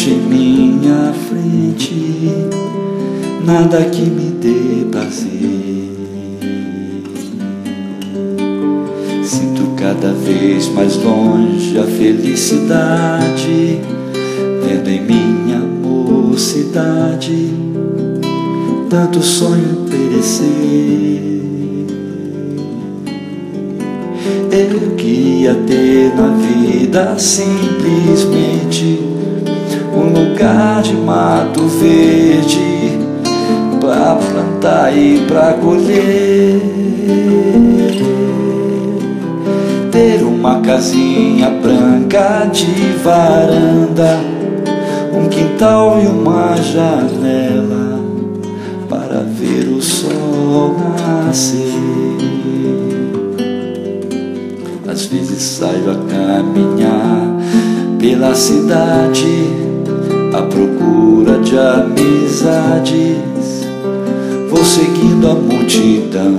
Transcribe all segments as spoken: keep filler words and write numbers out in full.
vejo em minha frente nada que me dê prazer. Sinto cada vez mais longe a felicidade, vendo em minha mocidade tanto sonho perecer. Eu queria ter na vida simplesmente um lugar de mato verde pra plantar e pra colher, ter uma casinha branca de varanda, um quintal e uma janela para ver o sol nascer. Às vezes saio a caminhar pela cidade à procura de amizades, vou seguindo a multidão,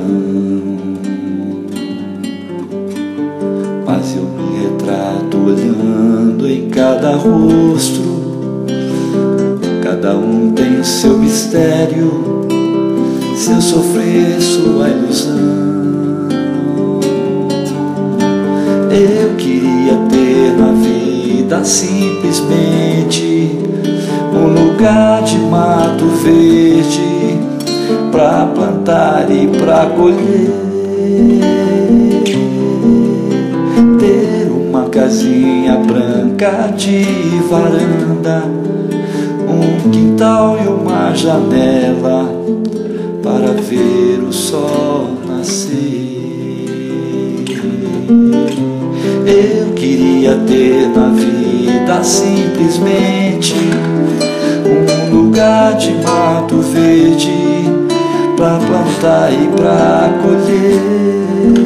mas eu me retrato olhando em cada rosto. Cada um tem o seu mistério, seu sofrer, sua ilusão. Eu queria ter na vida simplesmente um lugar de mato verde pra plantar e pra colher, ter uma casinha branca de varanda, um quintal e uma janela para ver o sol nascer. Eu queria ter na vida simplesmente um lugar de mato verde pra plantar e pra colher,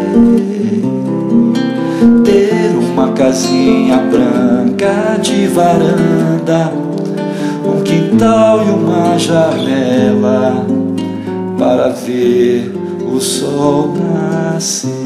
ter uma casinha branca de varanda, um quintal e uma janela para ver o sol nascer.